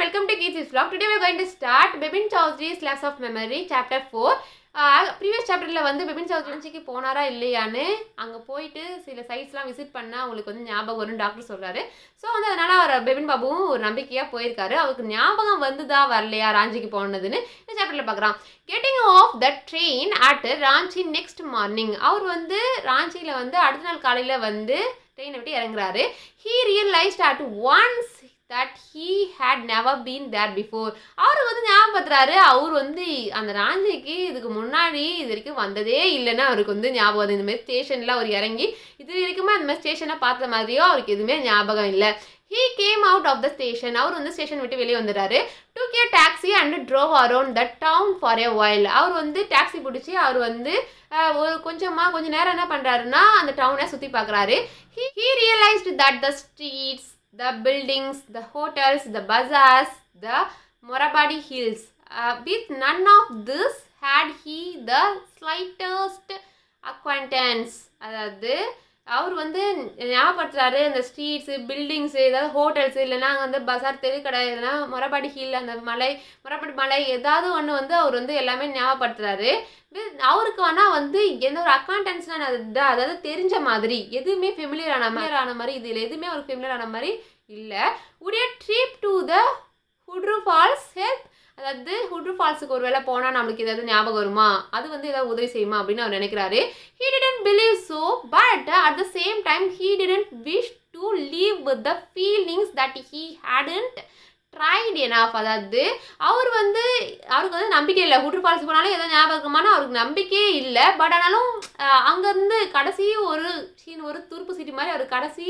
welcome to Keith's vlog. Today we are going to start Bipin Chowdhury's Lapse of Memory chapter 4. Previous chapterல வந்து பிபின் சௌத்ரிக்கு போனாரா இல்லையான்னு அங்க போயிட்டு சில சைட்ஸ்லாம் விசிட் பண்ணா உங்களுக்கு வந்து ஞாபகம் வரும்னு டாக்டர் சொல்றாரு. ஸோ வந்து அதனால அவர் பிபின் பாபுவும் ஒரு நம்பிக்கையா போயிருக்காரு. அவருக்கு ஞாபகம் வந்துதா வரலையா ராஞ்சிக்கு போனதுன்னு இந்த சாப்டர்ல பார்க்கலாம். Getting off the train at Ranchi next morning. அவர் வந்து ராஞ்சியில வந்து அடுத்த நாள் காலையில வந்து ட்ரெயினை விட்டு இறங்குறாரு. He realized at once that he had never been there before. அவருக்கு வந்து ஞாபகப்படுத்துறாரு, அவர் வந்து அந்த ராஞ்சிக்கு இதுக்கு முன்னாடி இது வரைக்கும் வந்ததே இல்லைன்னா அவருக்கு வந்து ஞாபகம் வருது. இந்த மாதிரி ஸ்டேஷனில் அவர் இறங்கி இது வரைக்குமே அந்த மாதிரி ஸ்டேஷனை பார்த்த மாதிரியோ அவருக்கு எதுவுமே ஞாபகம் இல்லை. He came out of the station. அவர் வந்து ஸ்டேஷன் விட்டு வெளியே வந்துடுறாரு. Took a taxi and drove around the town for a while. அவர் வந்து டாக்ஸி பிடிச்சி அவர் வந்து கொஞ்ச நேரம் என்ன பண்ணுறாருன்னா அந்த டவுனை சுற்றி பார்க்குறாரு. He realized that the streets, the buildings, the hotels, the bazaars, the Morabadi hills, with none of this had he the slightest acquaintance. அதாவது அவர் வந்து ஞாபகப்படுத்துறாரு இந்த ஸ்ட்ரீட்ஸு பில்டிங்ஸு ஏதாவது ஹோட்டல்ஸு இல்லைன்னா அங்கே வந்து பசார் தெருக்கடை இல்லைன்னா மொரபாடி ஹில் அந்த மொரபாடி மலை ஏதாவது ஒன்று வந்து அவர் வந்து எல்லாமே ஞாபகப்படுத்துறாரு. அவருக்கு ஆனால் வந்து எந்த ஒரு அக்கௌண்டன்ஸ்லாம் அதாவது தெரிஞ்ச மாதிரி எதுவுமே ஃபெமிலியர் ஆன மாதிரி இதில் எதுவுமே அவருக்கு ஃபெமிலியர் ஆன மாதிரி இல்லை. உடைய trip to the Hundru falls help. அதாவது ஹுட்ரு ஃபால்ஸுக்கு ஒரு வேளை போனால் நம்மளுக்கு ஏதாவது ஞாபகம் வருமா, அது வந்து ஏதாவது உதவி செய்யுமா அப்படின்னு அவர் நினைக்கிறாரு. He didn't believe so, but at the same time he didn't wish to live with the feelings that he hadn't tried enough. அதாவது அவருக்கு வந்து நம்பிக்கை இல்லை. ஹுட்ரு ஃபால்ஸ் போனாலும் ஏதோ ஞாபகம் இருக்குமானா அவருக்கு நம்பிக்கையே இல்லை. பட் ஆனாலும் அங்கேருந்து கடைசி ஒரு துருப்பு சீட்டி மாதிரி அவர் கடைசி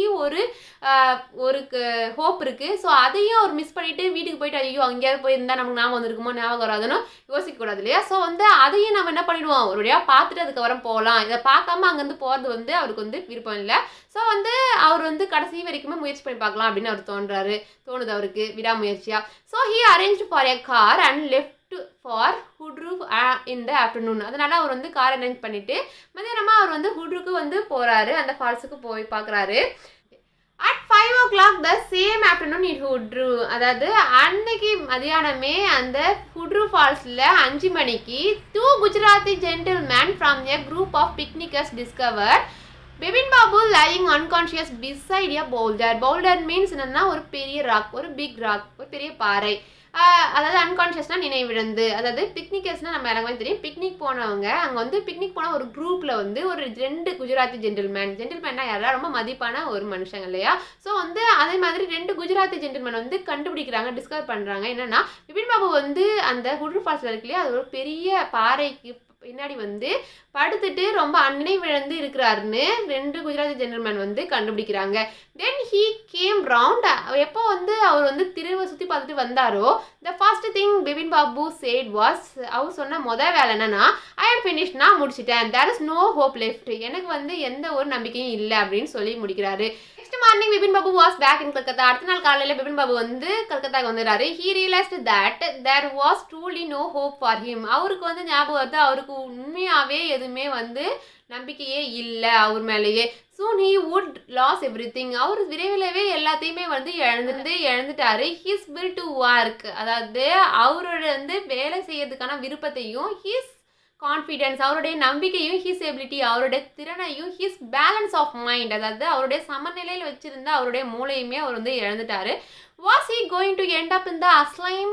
ஒரு ஹோப் இருக்குது. ஸோ அதையும் அவர் மிஸ் பண்ணிவிட்டு வீட்டுக்கு போயிட்டு ஐயோ அங்கேயாவது போயிருந்தால் நமக்கு ஞாபகம் வந்துருக்குமோ ஞாபகம் வராதுன்னு யோசிக்கக்கூடாது இல்லையா. ஸோ வந்து அதையும் நம்ம என்ன பண்ணிவிடுவோம், ஒரு வழியாக பார்த்துட்டு அதுக்கப்புறம் போகலாம். இதை பார்க்காம அங்கேருந்து போகிறது வந்து அவருக்கு வந்து விருப்பம் இல்லை. ஸோ வந்து அவர் வந்து கடைசி வரைக்குமே முயற்சி பண்ணி பார்க்கலாம் அப்படின்னு அவர் தோணுது அவருக்கு விடாமுயற்சியா. So he arrange for a car and left for Hundru in the afternoon. அதனால அவர் வந்து கார் அரேஞ்ச் பண்ணிட்டு மதியானமாக அவர் வந்து ஹுட்ருக்கு வந்து போகிறாரு, அந்த ஃபால்ஸுக்கு போய் பார்க்குறாரு. At 5 o'clock the same afternoon in Hudru. அதாவது அன்னைக்கு மதியானமே அந்த ஹுட்ரு ஃபால்ஸில் 5 மணிக்கு 2 Gujarati gentlemen from a group of picnickers discovered Bipin Babu lying unconscious beside a boulder. Boulder means என்னன்னா ஒரு பெரிய ராக், ஒரு பிக் ராக், ஒரு பெரிய பாறை. அதாவது அன்கான்ஷியஸ்னால் நினைவிழந்து. அதாவது பிக்னிக்கர்ஸ்னால் நம்ம எல்லாமே தெரியும். பிக்னிக் போனவங்க அங்கே வந்து பிக்னிக் போன ஒரு குரூப்பில் வந்து ஒரு 2 குஜராத்தி ஜென்டில்மேன்னா யாரெல்லாம் ரொம்ப மதிப்பான ஒரு மனுஷங்க இல்லையா. ஸோ வந்து அதே மாதிரி 2 குஜராத்தி ஜென்டில்மேன் வந்து கண்டுபிடிக்கிறாங்க, டிஸ்கவர் பண்ணுறாங்க. என்னென்னா பிபின் பாபு வந்து அந்த ஹுட்ரு ஃபால்ஸில் இருக்கு இல்லையா, அது ஒரு பெரிய பாறைக்கு பின்னாடி வந்து படுத்துட்டு ரொம்ப நினைவிழந்து இருக்கிறாருன்னு 2 குஜராத்தி ஜென்டில்மேன் வந்து கண்டுபிடிக்கிறாங்க. Then he came round. எப்போ வந்து அவர் வந்து திரும்ப சுற்றி பார்த்துட்டு வந்தாரோ the first thing Bipin Babu said was, அவர் சொன்ன வேலை என்னன்னா ஐ ஆம் ஃபினிஷ், நான் முடிச்சிட்டேன், there is no hope left, எனக்கு வந்து எந்த ஒரு நம்பிக்கையும் இல்லை அப்படின்னு சொல்லி முடிக்கிறாரு. Next morning Bipin Babu was back in Calcutta. அடுத்த நாள் காலையில் பிபின் பாபு வந்து கல்கத்தாக்கு வந்துடுறாரு. He realised that there was truly no hope for him. அவருக்கு வந்து ஞாபகம் வருது அவருக்கு உண்மையாகவே எதுவுமே வந்து நம்பிக்கையே இல்லை அவர் மேலேயே. soon he would lose everything. அவர் விரைவிலவே எல்லாத்தையுமே வந்து இழந்துட்டாரு. his will to work. அதாவது அவரோட வந்து வேலை செய்யறதுக்கான விருப்பத்தையும், his கான்ஃபிடென்ஸ் அவருடைய நம்பிக்கையும், ஹிஸ் எபிலிட்டி அவருடைய திறனையும், ஹிஸ் பேலன்ஸ் ஆஃப் மைண்ட் அதாவது அவருடைய சமநிலையில் வச்சிருந்த அவருடைய மூளையுமே அவர் வந்து இழந்துட்டாரு. Was he going to end up in the asylum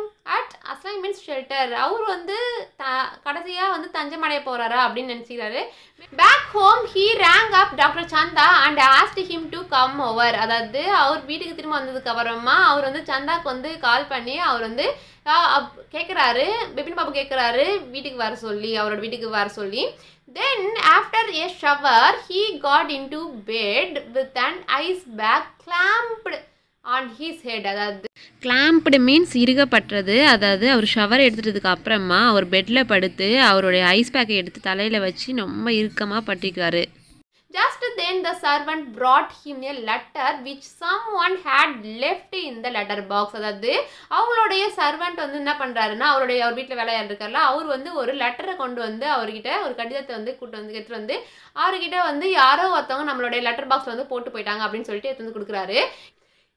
means shelter. அவர் வந்து கடைசியாக வந்து தஞ்சமடைய போகிறாரா அப்படின்னு நினச்சிக்கிறாரு. Back home he rang up doctor Chanda and asked him to come over. அதாவது அவர் வீட்டுக்கு திரும்ப வந்ததுக்கு அப்புறமா அவர் வந்து சந்தாக்கு வந்து கால் பண்ணி அவர் வந்து கேட்குறாரு, பிபின் பாபு கேட்குறாரு வீட்டுக்கு வர சொல்லி, அவரோட வீட்டுக்கு வர சொல்லி. Then after a shower he got into bed with an ice bag clamped on his head. அதாவது கிளாம்ப்டு மீன்ஸ் இறுகப்பட்டது. அதாவது அவர் ஷவர் எடுத்துட்டதுக்கு அப்புறமா அவர் பெட்டில் படுத்து அவருடைய ஐஸ் பேக்கை எடுத்து தலையில் வச்சு ரொம்ப இறுக்கமாக பட்டிருக்காரு. Just then the servant brought him a letter which someone had left in the letter box. அதாவது அவங்களுடைய சர்வெண்ட் வந்து என்ன பண்ணுறாருன்னா அவர் வீட்டில் வேலையாக இருக்கார்ல, அவர் வந்து ஒரு லெட்டரை கொண்டு வந்து அவர்கிட்ட ஒரு கடிதத்தை வந்து எடுத்துகிட்டு வந்து அவர்கிட்ட வந்து யாரோ ஒருத்தவங்க நம்மளுடைய லெட்டர் பாக்ஸில் வந்து போட்டு போயிட்டாங்க அப்படின்னு சொல்லிட்டு எடுத்து வந்து கொடுக்குறாரு.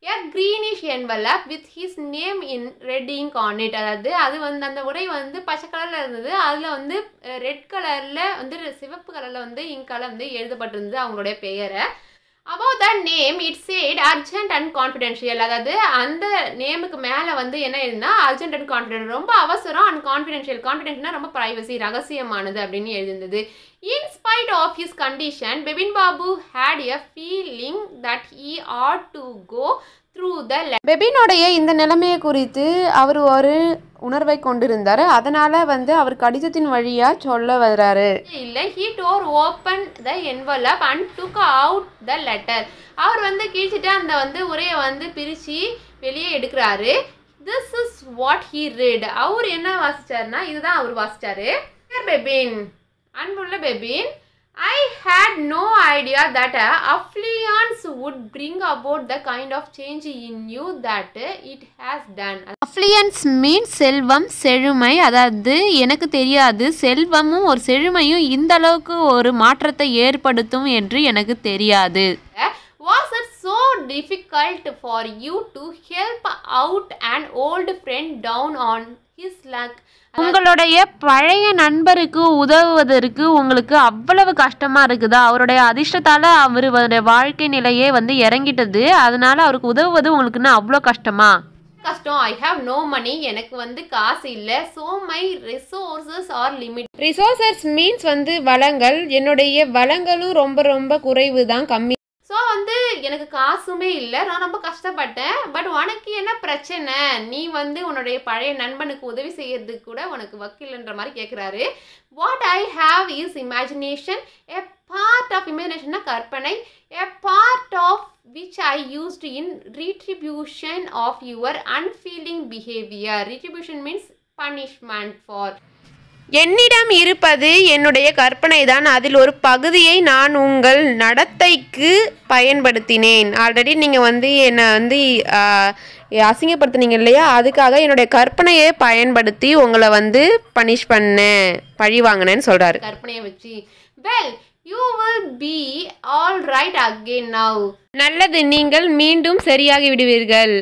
a greenish envelope with his name in red ink on it. அதாவது அது வந்து அந்த உரை வந்து பச்சை கலரில் இருந்தது, அதில் வந்து ரெட் கலரில் வந்து சிவப்பு கலரில் வந்து இங்கால வந்து எழுதப்பட்டிருந்தது அவங்களுடைய பெயரை. Above that name it said urgent and confidential. அதாவது அந்த நேமுக்கு மேலே வந்து என்ன எழுதுனா அர்ஜென்ட் அண்ட் கான்ஃபிடென்ட், ரொம்ப அவசரம், அண்ட் கான்ஃபிடென்ஷியல், கான்ஃபிடென்ட்னா ரொம்ப ப்ரைவசி, ரகசியமானது அப்படின்னு எழுதிருந்தது. In spite of his condition, Bipin Babu had a feeling that he ought to go through the letter. பெபினோடைய இந்த நிலைமையை குறித்து அவர் ஒரு உணர்வை கொண்டிருந்தார், அதனால் வந்து அவர் கடிதத்தின் வழியாக சொல்ல வர்றாரு. இல்லை, he tore open the envelope and took out the letter. அவர் வந்து கிழிச்சிட்டு அந்த வந்து உரையை வந்து பிரித்து வெளியே எடுக்கிறாரு. This is what he read. அவர் என்ன வாசிச்சாருன்னா இதுதான் அவர் வாசிச்சாரு. பெபின், அன்புள்ள Bebin, I had no idea that affluence would bring about the kind of change in you that it has done. Affluence means செல்வம், செழுமை. அதாவது எனக்கு தெரியாது செல்வமும் ஒரு செழுமையும் இந்த அளவுக்கு ஒரு மாற்றத்தை ஏற்படுத்தும் என்று எனக்கு தெரியாது. Was it so difficult for you to help out an old friend down on his luck? உங்களுடைய பழைய நண்பருக்கு உதவுவதற்கு உங்களுக்கு அவ்வளவு கஷ்டமா இருக்குதா? அவருடைய அதிர்ஷ்டத்தால் அவருடைய வாழ்க்கை நிலையே வந்து இறங்கிட்டது, அதனால அவருக்கு உதவுவது உங்களுக்குன்னு அவ்வளோ கஷ்டமா? கஷ்டம். ஐ ஹாவ் நோ மணி, எனக்கு வந்து காசு இல்லை. So my resources are limit. Resources means வந்து வளங்கள், என்னுடைய வளங்களும் ரொம்ப ரொம்ப குறைவு தான், கம்மி. ஸோ வந்து எனக்கு காசுமே இல்லை, நான் ரொம்ப கஷ்டப்பட்டேன். பட் உனக்கு என்ன பிரச்சனை? நீ வந்து உன்னுடைய பழைய நண்பனுக்கு உதவி செய்யறதுக்கு கூட உனக்கு வக்கில்ன்ற மாதிரி கேட்குறாரு. What I have is imagination. A part of இமேஜினேஷன்னா கற்பனை. A part of which I used in retribution of your unfeeling behaviour. Retribution means punishment for. என்னிடம் இருப்பது என்னுடைய கற்பனை தான், அதில் ஒரு பகுதியை நான் உங்கள் நடத்தைக்கு பயன்படுத்தினேன். ஆல்ரெடி நீங்கள் வந்து என்னை வந்து அசிங்கப்படுத்தினீங்க இல்லையா, அதுக்காக என்னுடைய கற்பனையை பயன்படுத்தி உங்களை வந்து பனிஷ் பண்ணேன், பழி வாங்கினேன்னு சொல்கிறாரு கற்பனையை வச்சு. Well, you will be all right again now. நல்லது, நீங்கள் மீண்டும் சரியாகி விடுவீர்கள்.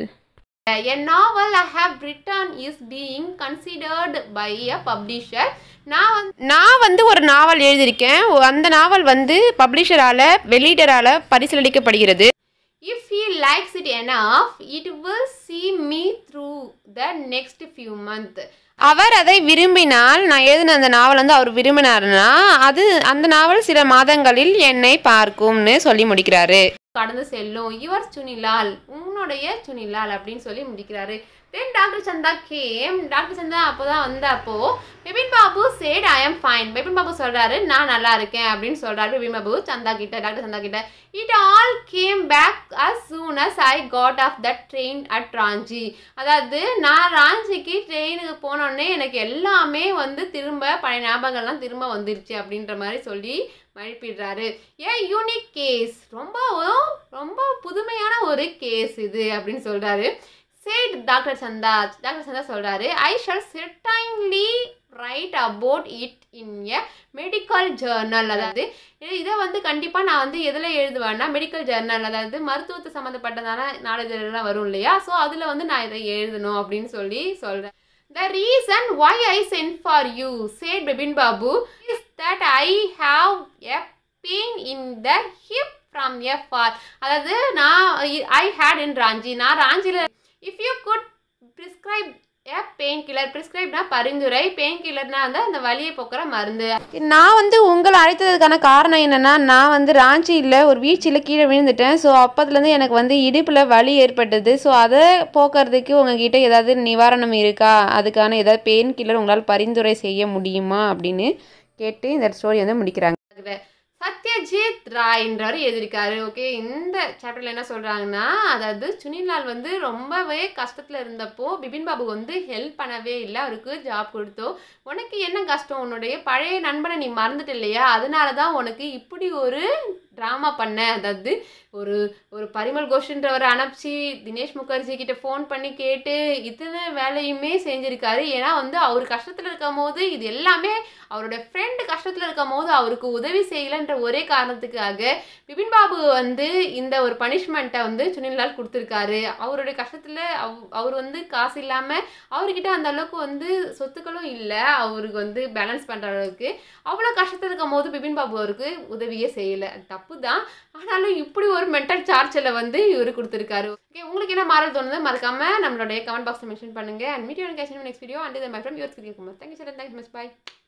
A novel I have written is being considered by a publisher. நான் வந்து ஒரு நாவல் எழுதியிருக்கேன், அந்த நாவல் வந்து பப்ளிஷரால், வெளியீடரால் பரிசீலிக்கப்படுகிறது. If he likes it enough, it will see me through the next few months. அவர் அதை விரும்பினால், நான் எழுதின அந்த நாவல் வந்து அவர் விரும்பினார்னா அந்த நாவல் சில மாதங்களில் என்னை பார்க்கும்னு சொல்லி முடிக்கிறாரு. கடந்து செல்லும். யுவர் சுனிலால், உன்னுடைய சுனிலால் அப்படின்னு சொல்லி முடிக்கிறாரு. Then doctor Chanda came. Doctor Chanda அப்போதான் வந்தப்போ Bipin Babu said I am fine. Bipin Babu சொல்கிறாரு நான் நல்லா இருக்கேன் அப்படின்னு சொல்கிறாரு பிபின் பாபு சந்தா கிட்ட, டாக்டர் சந்தா கிட்ட. It all came back as soon as I got off that train at Ranchi. அதாவது நான் ராஞ்சிக்கு ட்ரெயினுக்கு போனோடனே எனக்கு எல்லாமே வந்து திரும்ப பழைய ஞாபகங்கள்லாம் திரும்ப வந்துருச்சு அப்படின்ற மாதிரி சொல்லி மழுப்பிடுறாரு. ஏ யூனிக் கேஸ், ரொம்ப ரொம்ப புதுமையான ஒரு கேஸ் இது அப்படின்னு சொல்கிறாரு. சேட் டாக்டர் சந்தா. டாக்டர் சந்தா சொல்கிறாரு I shall certainly write about it in a medical journal. அதாவது இதை வந்து கண்டிப்பாக நான் வந்து எதில் எழுதுவேன்னா மெடிக்கல் ஜர்னல், அதாவது மருத்துவத்தை சம்மந்தப்பட்டதான நாளிதழ்லாம் வரும் இல்லையா, ஸோ அதில் வந்து நான் இதை எழுதணும் அப்படின்னு சொல்லி சொல்கிறேன். The reason why I sent for you, said Bipin Babu, is that I have a pain in the hip from a fall. அதாவது I had in Ranchi. நான் ராஞ்சியில் if you could prescribe a painkiller, prescribeனா பரிந்துரை, பெயின்கில்லர்னா வந்து அந்த வலியை போக்குற மருந்து. நான் வந்து உங்களை அழைத்ததுக்கான காரணம் என்னென்னா, நான் வந்து ராஞ்சியில் ஒரு வீழ்ச்சியில் கீழே விழுந்துட்டேன். ஸோ அப்போதுலேருந்து எனக்கு வந்து இடுப்பில் வலி ஏற்பட்டது. ஸோ அதை போக்குறதுக்கு உங்ககிட்ட ஏதாவது நிவாரணம் இருக்கா, அதுக்கான ஏதாவது பெயின் கில்லர் உங்களால் பரிந்துரை செய்ய முடியுமா அப்படின்னு கேட்டு இந்த ஸ்டோரி வந்து முடிக்கிறாங்க. சத்யஜித் ராய்ன்றவர் எழுதியிருக்காரு. ஓகே, இந்த சாப்டரில் என்ன சொல்கிறாங்கன்னா, அதாவது சுனிலால் வந்து ரொம்பவே கஷ்டத்தில் இருந்தப்போ பிபின் பாபு வந்து ஹெல்ப் பண்ணவே இல்லை, அவருக்கு ஜாப் கொடுத்தோ. உனக்கு என்ன கஷ்டம், உன்னுடைய பழைய நண்பனை நீ மறந்துட்டு இல்லையா, அதனால தான் உனக்கு இப்படி ஒரு ட்ராமா பண்ண, அதாவது ஒரு ஒரு பரிமல் கோஷ்ன்றவரை அனுப்பிச்சு தினேஷ் முகர்ஜி கிட்ட ஃபோன் பண்ணி கேட்டு இத்தனை வேலையுமே செஞ்சுருக்காரு. ஏன்னா வந்து அவர் கஷ்டத்தில் இருக்கும் போது இது எல்லாமே அவரோட ஃப்ரெண்டு கஷ்டத்தில் இருக்கும் போது அவருக்கு உதவி செய்யலைன்ற ஒரே காரணத்துக்காக பிபின் பாபு வந்து இந்த ஒரு பனிஷ்மெண்ட்டை வந்து சுனில்லால் கொடுத்துருக்காரு. அவருடைய கஷ்டத்தில் அவர் வந்து காசு இல்லாமல் அவர்கிட்ட அந்த அளவுக்கு வந்து சொத்துக்களும் இல்லை, அவருக்கு வந்து பேலன்ஸ் பண்ணுற அளவுக்கு. அவ்வளோ கஷ்டத்தில் இருக்கும் போது பிபின் பாபு அவருக்கு உதவியே செய்யலை. தப்பு தான், ஆனாலும் இப்படி ஒரு மென்டல் சார்ஜில் வந்து இவர் கொடுத்துருக்காரு. ஓகே, உங்களுக்கு என்ன மாறல் தோணுது மறக்காமல் நம்மளுடைய கமெண்ட் பாக்ஸில் மென்ஷன் பண்ணுங்கள். And meet you catch next video. And my friend your Kumar. Thank you sir, thanks much, bye.